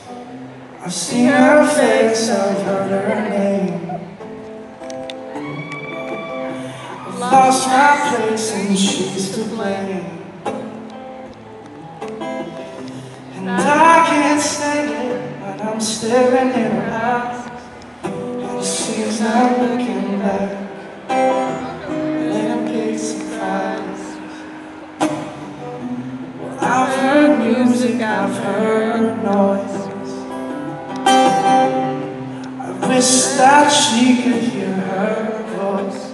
I've seen her face, I've heard her name. I've lost my place and she's to blame. And I can't stand it when I'm staring in her eyes, and she's not looking back. Laying a big surprise. Well, I've heard music, I've heard noise. I wish that she could hear her voice.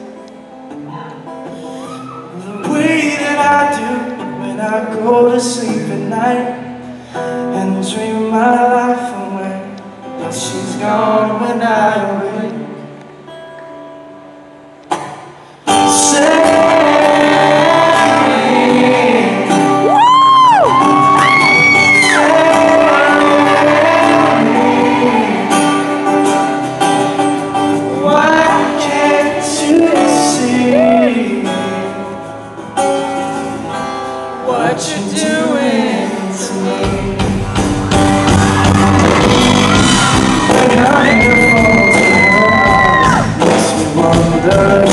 The way that I do when I go to sleep at night and dream my life away, but she's gone when I awake. What you doing to me? When I'm in your eyes, makes me wonder,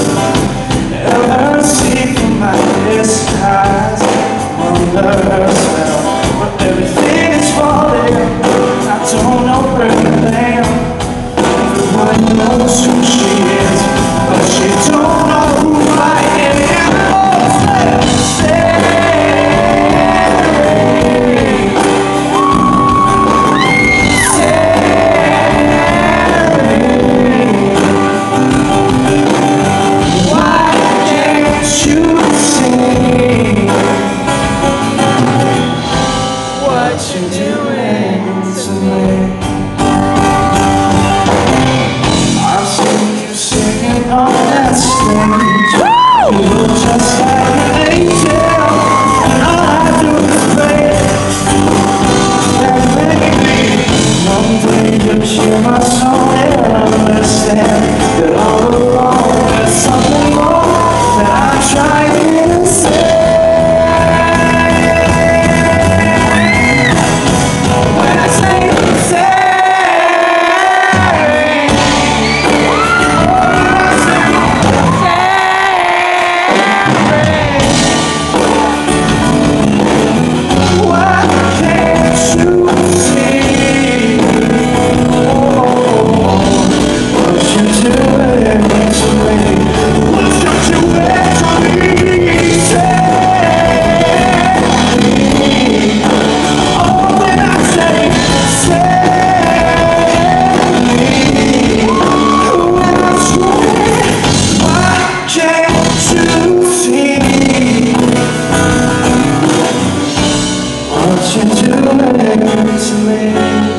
ever see from my disguise? Wonder as well, but everything is falling. I don't know where I am. Everyone knows who she is, but she don't know who I am. What you doing to me?